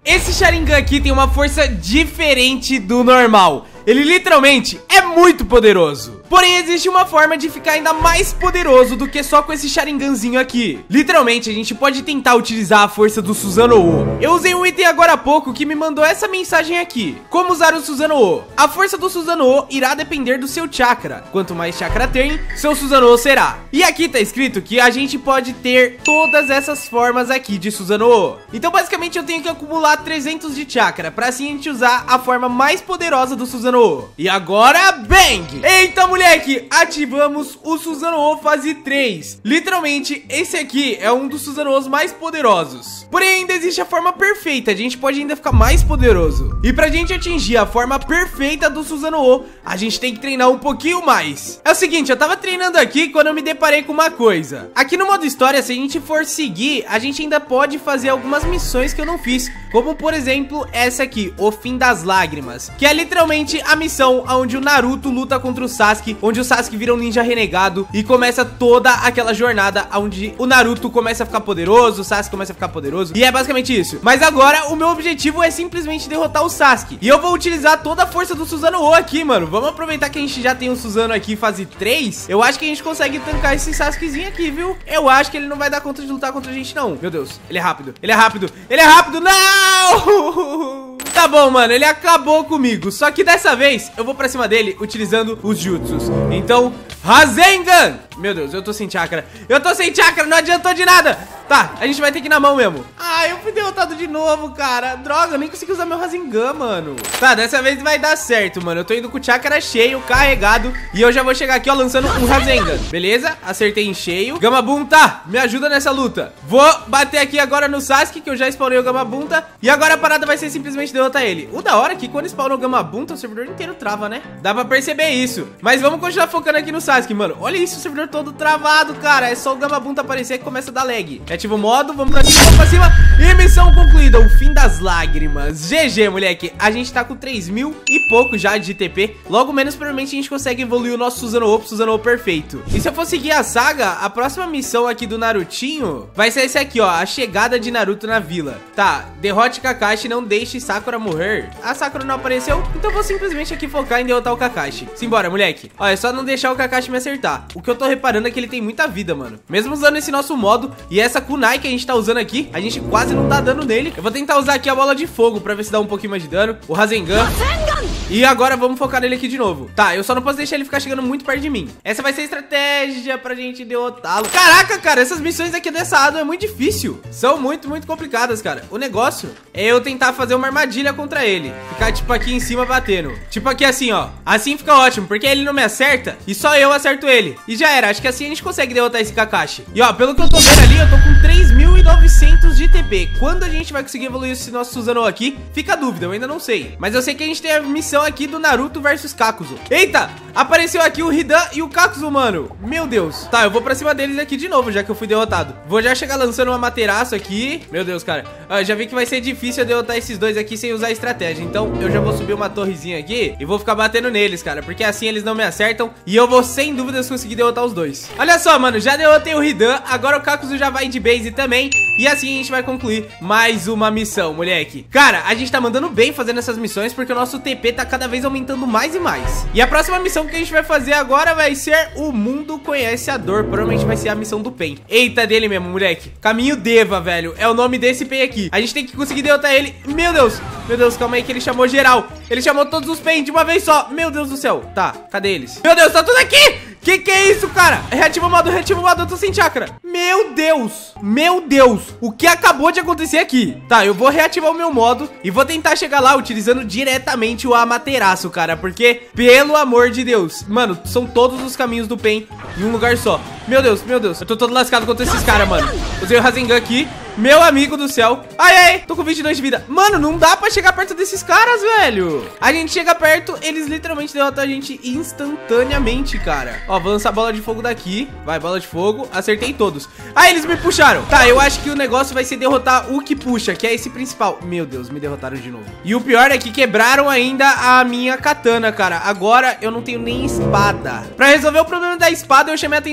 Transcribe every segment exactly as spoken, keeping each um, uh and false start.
Esse Sharingan aqui tem uma força diferente do normal. Ele literalmente é muito poderoso. Porém, existe uma forma de ficar ainda mais poderoso do que só com esse Sharinganzinho aqui. Literalmente, a gente pode tentar utilizar a força do Susanoo. Eu usei um item agora há pouco que me mandou essa mensagem aqui. Como usar o Susanoo? A força do Susanoo irá depender do seu chakra. Quanto mais chakra tem, seu Susanoo será. E aqui tá escrito que a gente pode ter todas essas formas aqui de Susanoo. Então, basicamente, eu tenho que acumular trezentos de chakra pra assim a gente usar a forma mais poderosa do Susanoo. E agora, bang! Eita, moleque, ativamos o Susanoo fase três. Literalmente, esse aqui é um dos Susanoos mais poderosos. Porém, ainda existe a forma perfeita. A gente pode ainda ficar mais poderoso. E pra gente atingir a forma perfeita do Susanoo, a gente tem que treinar um pouquinho mais. É o seguinte, eu tava treinando aqui quando eu me deparei com uma coisa. Aqui no modo história, se a gente for seguir, a gente ainda pode fazer algumas missões que eu não fiz. Como, por exemplo, essa aqui, o Fim das Lágrimas, que é literalmente a missão onde o Naruto luta contra o Sasuke, onde o Sasuke vira um ninja renegado e começa toda aquela jornada onde o Naruto começa a ficar poderoso, o Sasuke começa a ficar poderoso, e é basicamente isso. Mas agora o meu objetivo é simplesmente derrotar o Sasuke, e eu vou utilizar toda a força do Susanoo aqui, mano. Vamos aproveitar que a gente já tem o Susano aqui fase três. Eu acho que a gente consegue tancar esse Sasukezinho aqui, viu? Eu acho que ele não vai dar conta de lutar contra a gente, não. Meu Deus, ele é rápido, ele é rápido, ele é rápido, não! Tá bom, mano, ele acabou comigo. Só que dessa vez eu vou pra cima dele utilizando os jutsus. Então, Rasengan! Meu Deus, eu tô sem chakra. Eu tô sem chakra, não adiantou de nada. Tá, a gente vai ter que ir na mão mesmo. Ah, eu fui derrotado de novo, cara. Droga, eu nem consegui usar meu Rasengan, mano. Tá, dessa vez vai dar certo, mano. Eu tô indo com o chakra cheio, carregado. E eu já vou chegar aqui, ó, lançando um Rasengan. Beleza? Acertei em cheio. Gamabunta, me ajuda nessa luta. Vou bater aqui agora no Sasuke, que eu já spawnei o Gamabunta. E agora a parada vai ser simplesmente derrotar ele. O da hora é que quando spawna o Gamabunta, o servidor inteiro trava, né? Dá pra perceber isso. Mas vamos continuar focando aqui no Sasuke, mano. Olha isso, o servidor todo travado, cara. É só o Gamabunta aparecer que começa a dar lag. Ativa o modo, vamos pra cima, vamos pra cima. E missão concluída, o Fim das Lágrimas. G G, moleque. A gente tá com três mil e pouco já de T P. Logo menos, provavelmente, a gente consegue evoluir o nosso Susanoo pro Susanoo perfeito. E se eu for seguir a saga, a próxima missão aqui do Narutinho vai ser esse aqui, ó. A chegada de Naruto na vila. Tá, derrote Kakashi, não deixe Sakura morrer. A Sakura não apareceu, então eu vou simplesmente aqui focar em derrotar o Kakashi. Simbora, moleque. Ó, é só não deixar o Kakashi me acertar. O que eu tô reparando é que ele tem muita vida, mano. Mesmo usando esse nosso modo e essa kunai que a gente tá usando aqui, a gente quase não tá dando nele. Eu vou tentar usar aqui a bola de fogo pra ver se dá um pouquinho mais de dano. O Rasengan. E agora vamos focar nele aqui de novo. Tá, eu só não posso deixar ele ficar chegando muito perto de mim. Essa vai ser a estratégia pra gente derrotá-lo. Caraca, cara, essas missões aqui dessa Ado é muito difícil. São muito, muito complicadas, cara. O negócio é eu tentar fazer uma armadilha contra ele. Ficar, tipo, aqui em cima batendo. Tipo aqui assim, ó. Assim fica ótimo, porque ele não me acerta e só eu acerto ele. E já era, acho que assim a gente consegue derrotar esse Kakashi. E ó, pelo que eu tô vendo ali, eu tô com três mil e novecentos de T P. Quando a gente vai conseguir evoluir esse nosso Susanoo aqui? Fica a dúvida, eu ainda não sei. Mas eu sei que a gente tem a missão aqui do Naruto versus Kakuzu. Eita, apareceu aqui o Hidan e o Kakuzu, mano. Meu Deus. Tá, eu vou pra cima deles aqui de novo, já que eu fui derrotado. Vou já chegar lançando uma Materaço aqui. Meu Deus, cara. Ah, já vi que vai ser difícil eu derrotar esses dois aqui sem usar estratégia. Então eu já vou subir uma torrezinha aqui e vou ficar batendo neles, cara, porque assim eles não me acertam e eu vou sem dúvidas conseguir derrotar os dois. Olha só, mano, já derrotei o Hidan. Agora o Kakuzu já vai de base também. E assim a gente vai concluir mais uma missão, moleque. Cara, a gente tá mandando bem fazendo essas missões porque o nosso T P tá cada vez aumentando mais e mais. E a próxima missão que a gente vai fazer agora vai ser o Mundo Conhece a Dor. Provavelmente vai ser a missão do Pen. Eita, dele mesmo, moleque. Caminho Deva, velho. É o nome desse Pen aqui. A gente tem que conseguir derrotar ele. Meu Deus. Meu Deus, calma aí que ele chamou geral. Ele chamou todos os Pen de uma vez só. Meu Deus do céu. Tá, cadê eles? Meu Deus, tá tudo aqui. Que que é isso, cara? Reativa o modo, reativa o modo, eu tô sem chakra. Meu Deus, meu Deus. O que acabou de acontecer aqui? Tá, eu vou reativar o meu modo e vou tentar chegar lá utilizando diretamente o Amaterasu, cara. Porque, pelo amor de Deus, mano, são todos os caminhos do Pen em um lugar só. Meu Deus, meu Deus, eu tô todo lascado contra esses caras, mano. Usei o Rasengan aqui. Meu amigo do céu. Ai, ai, tô com vinte e dois de vida. Mano, não dá pra chegar perto desses caras, velho. A gente chega perto, eles literalmente derrotam a gente instantaneamente, cara. Ó, vou lançar a bola de fogo daqui. Vai, bola de fogo. Acertei todos. Ah, eles me puxaram. Tá, eu acho que o negócio vai ser derrotar o que puxa, que é esse principal. Meu Deus, me derrotaram de novo. E o pior é que quebraram ainda a minha katana, cara. Agora eu não tenho nem espada. Pra resolver o problema da espada, eu chamei a atenção de um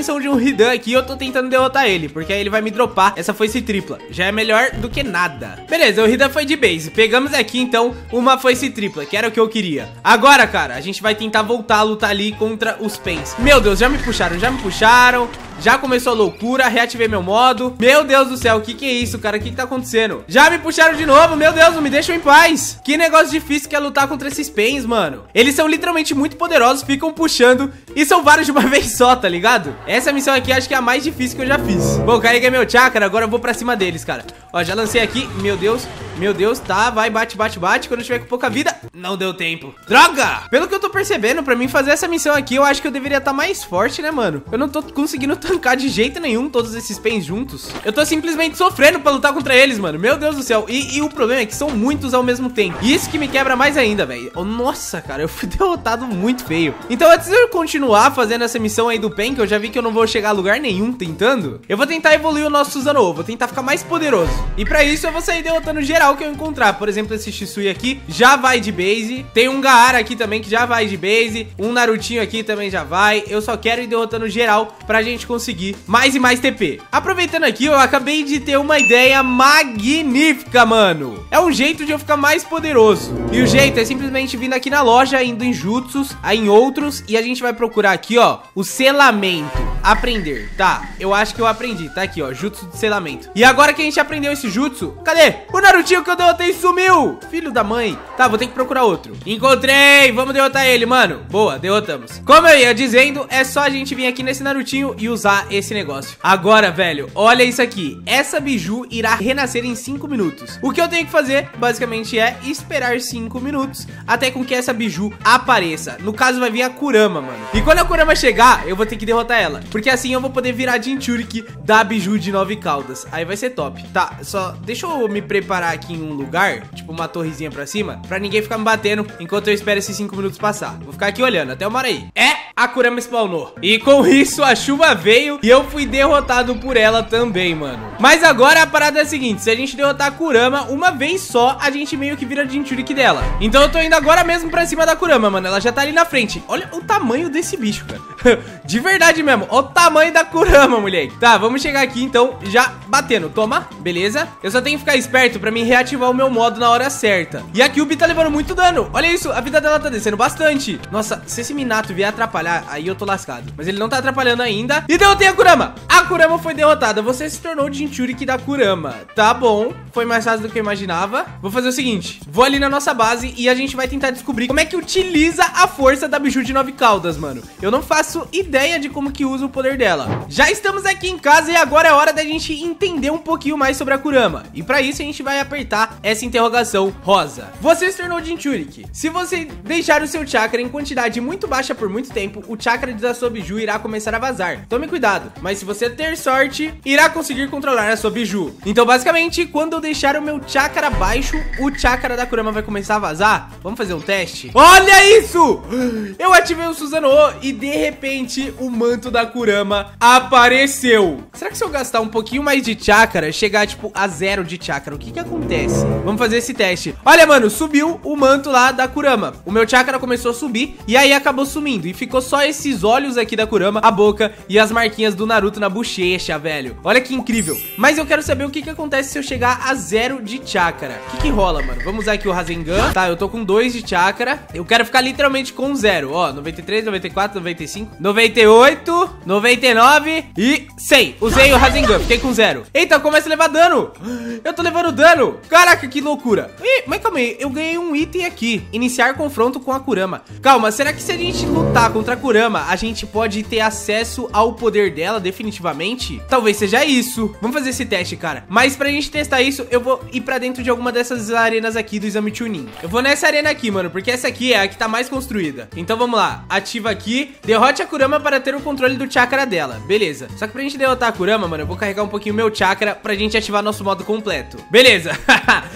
Hidan aqui, eu tô tentando derrotar ele, porque aí ele vai me dropar essa foice tripla. Já é melhor do que nada. Beleza, o Hidan foi de base. Pegamos aqui, então, uma foice tripla, que era o que eu queria. Agora, cara, a gente vai tentar voltar a lutar ali contra os Pens. Meu Deus, já me puxaram, já me puxaram. Já começou a loucura, reativei meu modo. Meu Deus do céu, o que que é isso, cara? O que que tá acontecendo? Já me puxaram de novo, meu Deus, não me deixam em paz. Que negócio difícil que é lutar contra esses Pens, mano. Eles são literalmente muito poderosos, ficam puxando e são vários de uma vez só, tá ligado? Essa missão aqui acho que é a mais difícil que eu já fiz. Bom, carreguei meu chakra, agora eu vou pra cima deles, cara. Ó, já lancei aqui, meu Deus, meu Deus, tá, vai, bate, bate, bate. Quando eu tiver com pouca vida, não deu tempo. Droga! Pelo que eu tô percebendo, pra mim fazer essa missão aqui, eu acho que eu deveria estar mais forte, né, mano? Eu não tô conseguindo tancar de jeito nenhum todos esses Pens juntos. Eu tô simplesmente sofrendo pra lutar contra eles, mano. Meu Deus do céu. E, e o problema é que são muitos ao mesmo tempo. E isso que me quebra mais ainda, velho. Oh, nossa, cara, eu fui derrotado muito feio. Então, antes de eu continuar fazendo essa missão aí do Pen, que eu já vi que eu não vou chegar a lugar nenhum tentando, eu vou tentar evoluir o nosso Susanoo. Vou tentar ficar mais poderoso. E pra isso, eu vou sair derrotando geral que eu encontrar. Por exemplo, esse Shisui aqui já vai de base. Tem um Gaara aqui também que já vai de base. Um Narutinho aqui também já vai. Eu só quero ir derrotando geral pra gente conseguir mais e mais T P. Aproveitando aqui, eu acabei de ter uma ideia magnífica, mano. É um jeito de eu ficar mais poderoso. E o jeito é simplesmente vindo aqui na loja, indo em jutsus, aí em outros, e a gente vai procurar aqui, ó, o selamento. Aprender. Tá, eu acho que eu aprendi. Tá aqui, ó, jutsu de selamento. E agora que a gente aprendeu esse jutsu, cadê? O Narutinho que eu derrotei sumiu. Filho da mãe. Tá, vou ter que procurar outro. Encontrei. Vamos derrotar ele, mano. Boa, derrotamos. Como eu ia dizendo, é só a gente vir aqui nesse Narutinho e usar esse negócio. Agora, velho, olha isso aqui. Essa biju irá renascer em cinco minutos. O que eu tenho que fazer, basicamente, é esperar cinco minutos até com que essa biju apareça. No caso, vai vir a Kurama, mano. E quando a Kurama chegar, eu vou ter que derrotar ela. Porque assim eu vou poder virar Jinchuriki da biju de nove caudas. Aí vai ser top. Tá, só deixa eu me preparar aqui em um lugar, tipo uma torrezinha pra cima, pra ninguém ficar me batendo enquanto eu espero esses cinco minutos passar. Vou ficar aqui olhando até uma hora aí. É, a Kurama spawnou. E com isso a chuva veio e eu fui derrotado por ela também, mano. Mas agora a parada é a seguinte, se a gente derrotar a Kurama uma vez só, a gente meio que vira Jinchuriki dela. Então eu tô indo agora mesmo pra cima da Kurama, mano. Ela já tá ali na frente. Olha o tamanho desse bicho, cara. De verdade mesmo. Olha o tamanho da Kurama, moleque. Tá, vamos chegar aqui então, já batendo. Toma, beleza. Eu só tenho que ficar esperto pra mim reativar o meu modo na hora certa. E a Kyuubi tá levando muito dano. Olha isso, a vida dela tá descendo bastante. Nossa, se esse Minato vier atrapalhar, aí eu tô lascado. Mas ele não tá atrapalhando ainda. E derrotei a Kurama. A Kurama foi derrotada. Você se tornou o Jinchuriki da Kurama. Tá bom, foi mais fácil do que eu imaginava. Vou fazer o seguinte, vou ali na nossa base e a gente vai tentar descobrir como é que utiliza a força da biju de nove caudas, mano. Eu não faço ideia de como que usa o poder dela. Já estamos aqui em casa e agora é hora da gente entender um pouquinho mais sobre a Kurama. E pra isso a gente vai apertar essa interrogação rosa. Você se tornou Jinchuriki. Se você deixar o seu chakra em quantidade muito baixa por muito tempo, o chakra da sua biju irá começar a vazar. Tome cuidado, mas se você ter sorte, irá conseguir controlar a sua biju. Então basicamente, quando eu deixar o meu chakra baixo, o chakra da Kurama vai começar a vazar. Vamos fazer um teste? Olha isso! Eu ativei o Susanoo e de repente o manto da Kurama apareceu. Será que se eu gastar um pouquinho mais de chakra, chegar tipo a zero de chakra, o que que acontece? Vamos fazer esse teste. Olha, mano, subiu o manto lá da Kurama. O meu chakra começou a subir e aí acabou sumindo. E ficou só esses olhos aqui da Kurama, a boca e as marquinhas do Naruto na bochecha, velho. Olha que incrível. Mas eu quero saber o que que acontece se eu chegar a zero de chakra. O que que rola, mano? Vamos usar aqui o Rasengan. Tá, eu tô com dois de chakra. Eu quero ficar literalmente com zero. Ó, noventa e três, noventa e quatro, noventa e cinco, noventa e oito, noventa e nove e cem. Usei o Rasengan, fiquei com zero. Eita, começa a levar dano. Eu tô levando dano. Caraca, que loucura. Ih, mas calma aí, eu ganhei um item aqui. Iniciar confronto com a Kurama. Calma, será que se a gente lutar contra a Kurama, a gente pode ter acesso ao poder dela definitivamente? Talvez seja isso. Vamos fazer esse teste, cara. Mas pra gente testar isso, eu vou ir pra dentro de alguma dessas arenas aqui do Exame Chunin. Eu vou nessa arena aqui, mano, porque essa aqui é a que tá mais construída. Então vamos lá, ativa aqui. Derrote a Kurama para ter o controle do chakra dela. Beleza. Só que pra gente derrotar a Kurama, mano, eu vou carregar um pouquinho o meu chakra pra gente ativar nosso modo completo. Beleza.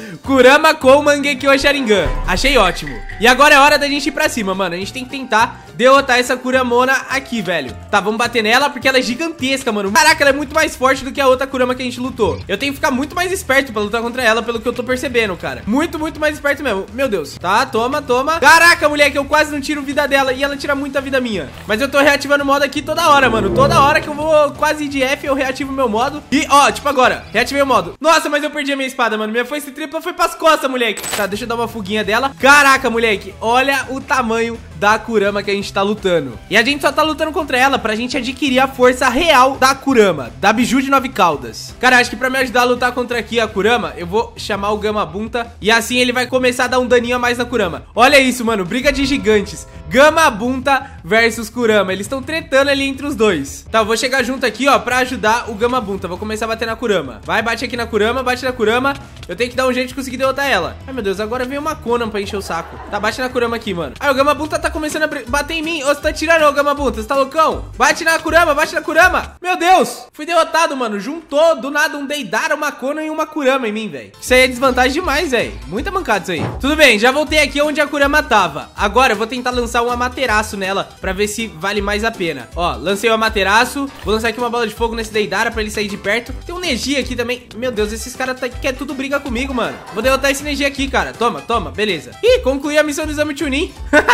Kurama com Mangekyo Sharingan. Achei ótimo. E agora é hora da gente ir pra cima, mano. A gente tem que tentar derrotar essa Kuramona aqui, velho. Tá, vamos bater nela porque ela é gigantesca, mano. Caraca, ela é muito mais forte do que a outra Kurama que a gente lutou. Eu tenho que ficar muito mais esperto pra lutar contra ela, pelo que eu tô percebendo, cara. Muito, muito mais esperto mesmo. Meu Deus. Tá, toma, toma. Caraca, moleque, eu quase não tiro vida dela e ela tira muita vida minha. Mas eu tô reativando o modo aqui toda hora, mano. Toda hora que eu vou quase ir de F, eu reativo meu modo. E, ó, tipo agora, reativei o modo. Nossa, mas eu perdi a minha espada, mano. Minha foice tripla foi pras costas, moleque. Tá, deixa eu dar uma fuguinha dela. Caraca, moleque, olha o tamanho da Kurama que a gente tá lutando. E a gente só tá lutando contra ela pra gente adquirir a força real da Kurama, da Biju de Nove Caudas. Cara, acho que pra me ajudar a lutar contra aqui a Kurama, eu vou chamar o Gamabunta e assim ele vai começar a dar um daninho a mais na Kurama. Olha isso, mano, briga de gigantes. Gamabunta versus Kurama. Eles estão tretando ali entre os dois. Tá, eu vou chegar junto aqui, ó, pra ajudar o Gamabunta. Vou começar a bater na Kurama. Vai, bate aqui na Kurama, bate na Kurama. Eu tenho que dar um jeito de conseguir derrotar ela. Ai, meu Deus, agora vem uma Conan pra encher o saco. Tá, bate na Kurama aqui, mano. Ai, o Gamabunta tá começando a bater em mim. Ô, você tá tirando, ô, Gamabunta, você tá loucão? Bate na Kurama, bate na Kurama. Meu Deus, fui derrotado, mano. Juntou do nada um Deidara, uma Conan e uma Kurama em mim, velho. Isso aí é desvantagem demais, velho. Muita mancada isso aí. Tudo bem, já voltei aqui onde a Kurama tava. Agora eu vou tentar lançar um Amaterasu nela pra ver se vale mais a pena. Ó, lancei o Amaterasu. Vou lançar aqui uma bola de fogo nesse Deidara pra ele sair de perto. Tem um Neji aqui também. Meu Deus, esses caras tá, quer tudo briga comigo, mano. Vou derrotar esse Neji aqui, cara. Toma, toma, beleza. Ih, concluí a missão do Exame Chunin.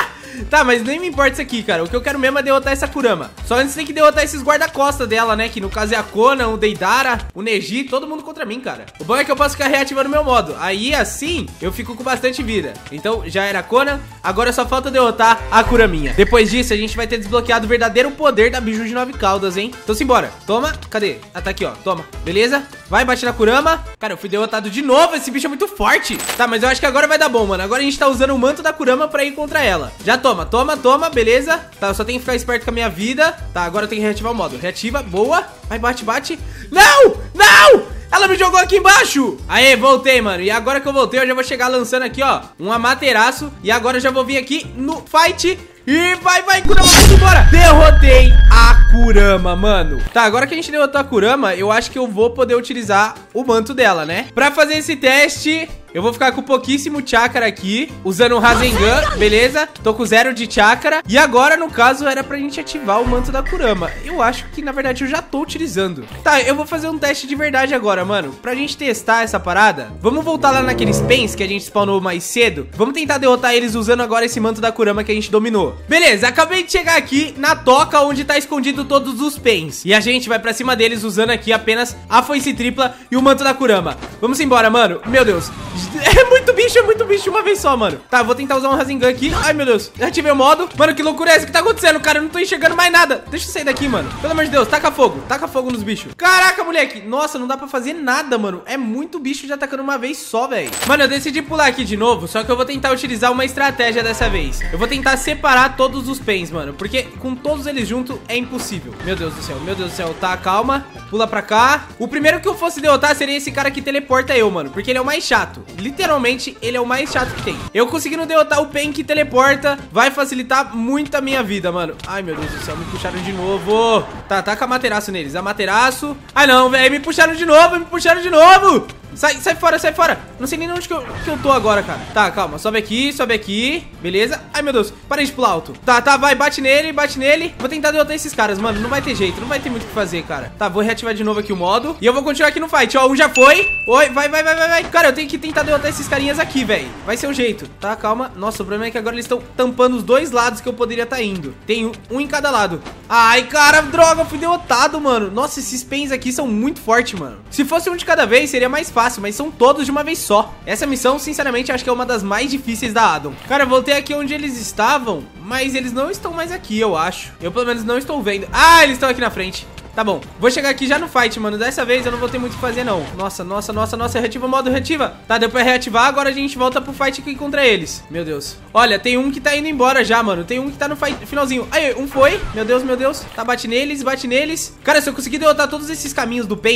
Tá, mas nem me importa isso aqui, cara. O que eu quero mesmo é derrotar essa Kurama. Só antes tem que derrotar esses guarda-costas dela, né? Que no caso é a Conan, o Deidara, o Neji, todo mundo contra mim, cara. O bom é que eu posso ficar reativando meu modo. Aí, assim, eu fico com bastante vida. Então, já era a Conan. Agora só falta derrotar a Kuraminha. Depois disso, a gente vai ter desbloqueado o verdadeiro poder da Biju de Nove Caudas, hein? Então, simbora. Toma. Cadê? Ah, tá aqui, ó. Toma. Beleza? Vai, bate na Kurama. Cara, eu fui derrotado de novo. Esse bicho é muito forte. Tá, mas eu acho que agora vai dar bom, mano. Agora a gente tá usando o manto da Kurama pra ir contra ela. Já toma, toma, toma. Beleza. Tá, eu só tenho que ficar esperto com a minha vida. Tá, agora eu tenho que reativar o modo. Reativa, boa. Vai, bate, bate. Não! Não! Ela me jogou aqui embaixo. Aê, voltei, mano. E agora que eu voltei, eu já vou chegar lançando aqui, ó, um Amaterasu. E agora eu já vou vir aqui no fight. E vai, vai, Kurama, vamos embora. Derrotei a Kurama, mano. Tá, agora que a gente derrotou a Kurama, eu acho que eu vou poder utilizar o manto dela, né? Pra fazer esse teste, eu vou ficar com pouquíssimo chakra aqui, usando o Rasengan, beleza? Tô com zero de chakra. E agora, no caso, era pra gente ativar o manto da Kurama. Eu acho que, na verdade, eu já tô utilizando. Tá, eu vou fazer um teste de verdade agora, mano. Pra gente testar essa parada, vamos voltar lá naqueles pens que a gente spawnou mais cedo. Vamos tentar derrotar eles usando agora esse manto da Kurama que a gente dominou. Beleza, acabei de chegar aqui na toca onde tá escondido todos os pens. E a gente vai pra cima deles usando aqui apenas a foice tripla e o manto da Kurama. Vamos embora, mano. Meu Deus. É muito bicho, é muito bicho de uma vez só, mano. Tá, vou tentar usar um Rasengan aqui. Ai, meu Deus. Já ativei o modo. Mano, que loucura é essa que tá acontecendo, cara? Eu não tô enxergando mais nada. Deixa eu sair daqui, mano. Pelo amor de Deus, taca fogo. Taca fogo nos bichos. Caraca, moleque. Nossa, não dá pra fazer nada, mano. É muito bicho já atacando uma vez só, velho. Mano, eu decidi pular aqui de novo. Só que eu vou tentar utilizar uma estratégia dessa vez. Eu vou tentar separar todos os pens, mano. Porque com todos eles juntos é impossível. Meu Deus do céu, meu Deus do céu. Tá, calma. Pula pra cá. O primeiro que eu fosse derrotar seria esse cara que teleporta eu, mano. Porque ele é o mais chato. Literalmente, ele é o mais chato que tem. Eu conseguindo derrotar o pen que teleporta vai facilitar muito a minha vida, mano. Ai, meu Deus do céu, me puxaram de novo. Tá, taca Amaterasu neles. Amaterasu. Ai, não, velho, me puxaram de novo, me puxaram de novo. Sai, sai fora, sai fora. Não sei nem onde que eu, que eu tô agora, cara. Tá, calma, sobe aqui, sobe aqui. Beleza. Ai, meu Deus, parei de pular alto. Tá, tá, vai, bate nele, bate nele. Vou tentar derrotar esses caras, mano, não vai ter jeito. Não vai ter muito o que fazer, cara. Tá, vou reativar de novo aqui o modo. E eu vou continuar aqui no fight, ó, um já foi. Oi, vai, vai, vai, vai, vai. Cara, eu tenho que tentar derrotar esses carinhas aqui, velho. Vai ser o jeito. Tá, calma. Nossa, o problema é que agora eles estão tampando os dois lados que eu poderia estar indo. Tem um, um em cada lado. Ai, cara, droga, fui derrotado, mano. Nossa, esses pens aqui são muito fortes, mano. Se fosse um de cada vez, seria mais fácil, mas são todos de uma vez só. Essa missão, sinceramente, acho que é uma das mais difíceis da Addon. Cara, eu voltei aqui onde eles estavam, mas eles não estão mais aqui, eu acho. Eu, pelo menos, não estou vendo. Ah, eles estão aqui na frente. Tá bom, vou chegar aqui já no fight, mano. Dessa vez eu não vou ter muito o que fazer, não. Nossa, nossa, nossa, nossa, reativa o modo, reativa. Tá, deu pra reativar, agora a gente volta pro fight aqui contra eles. Meu Deus. Olha, tem um que tá indo embora já, mano. Tem um que tá no fight, finalzinho. Aí, um foi. Meu Deus, meu Deus. Tá, bate neles, bate neles. Cara, se eu conseguir derrotar todos esses caminhos do pen, velho,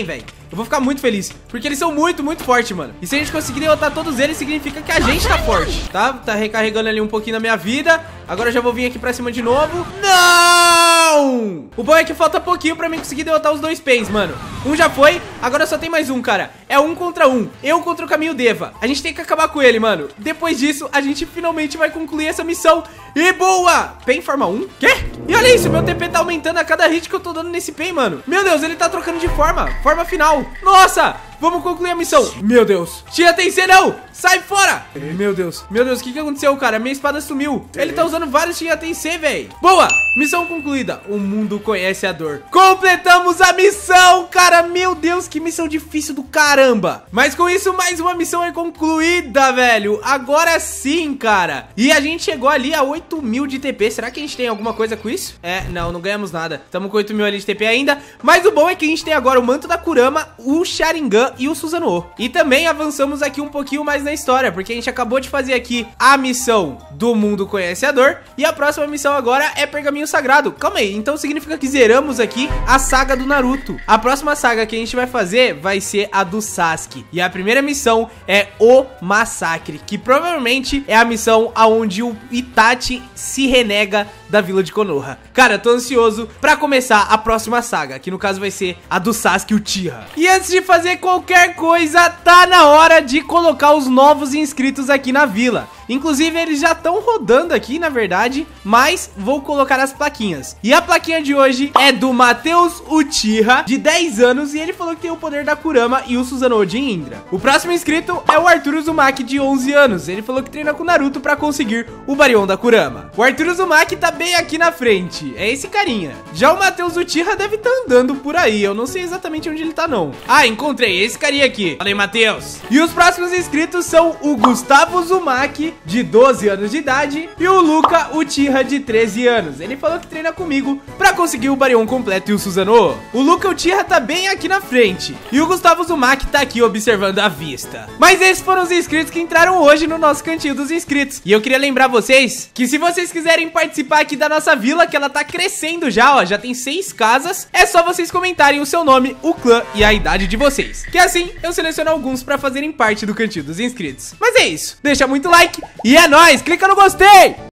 Eu vou ficar muito feliz, porque eles são muito, muito fortes, mano. E se a gente conseguir derrotar todos eles, significa que a gente tá forte, tá? Tá recarregando ali um pouquinho na minha vida. Agora eu já vou vir aqui pra cima de novo. Não! O bom é que falta pouquinho pra mim conseguir derrotar os dois Pains, mano. Um já foi, agora só tem mais um, cara. É um contra um, eu contra o Caminho Deva. A gente tem que acabar com ele, mano. Depois disso, a gente finalmente vai concluir essa missão. E boa! Pain forma um? Quê? E olha isso, meu T P tá aumentando a cada hit que eu tô dando nesse Pain, mano. Meu Deus, ele tá trocando de forma. Forma final. Nossa! Vamos concluir a missão. Meu Deus. Tia Tensei, não! Sai fora! Meu Deus. Meu Deus, o que que aconteceu, cara? Minha espada sumiu. Ele tá usando vários Tia Tensei, velho. Boa! Missão concluída. O mundo conhece a dor. Completamos a missão, cara. Meu Deus, que missão difícil do caramba. Mas com isso, mais uma missão é concluída, velho. Agora sim, cara. E a gente chegou ali a oito mil de T P. Será que a gente tem alguma coisa com isso? É, não, não ganhamos nada. Tamo com oito mil ali de T P ainda. Mas o bom é que a gente tem agora o Manto da Kurama, o Sharingan e o Susanoo. E também avançamos aqui um pouquinho mais na história, porque a gente acabou de fazer aqui a missão do mundo conhece a dor. E a próxima missão agora é Pergaminho Sagrado. Calma aí, então significa que zeramos aqui a saga do Naruto. A próxima saga que a gente vai fazer vai ser a do Sasuke. E a primeira missão é o Massacre, que provavelmente é a missão aonde o Itachi se renega da vila de Konoha. Cara, eu tô ansioso pra começar a próxima saga, que no caso vai ser a do Sasuke Uchiha. E antes de fazer qualquer coisa, tá na hora de colocar os novos inscritos aqui na vila. Inclusive, eles já estão rodando aqui, na verdade, mas vou colocar as plaquinhas. E a plaquinha de hoje é do Matheus Uchiha, de dez anos, e ele falou que tem o poder da Kurama e o Susanoo de Indra. O próximo inscrito é o Arthur Uzumaki, de onze anos. Ele falou que treina com Naruto pra conseguir o Baryon da Kurama. O Arthur Uzumaki tá bem aqui na frente, é esse carinha. Já o Matheus Uchiha deve estar andando por aí, eu não sei exatamente onde ele tá não. Ah, encontrei esse carinha aqui. Fala aí, Matheus. E os próximos inscritos são o Gustavo Uzumaki, de doze anos de idade, e o Luca Uchiha, de treze anos. Ele falou que treina comigo pra conseguir o Baryon completo e o Susanoo. O Luca Uchiha tá bem aqui na frente, e o Gustavo Uzumaki tá aqui observando a vista. Mas esses foram os inscritos que entraram hoje no nosso cantinho dos inscritos. E eu queria lembrar vocês que se vocês quiserem participar aqui da nossa vila, que ela tá crescendo já, ó, já tem seis casas, é só vocês comentarem o seu nome, o clã e a idade de vocês, que assim eu seleciono alguns pra fazerem parte do cantinho dos inscritos. Mas é isso, deixa muito like e é nóis, clica no gostei!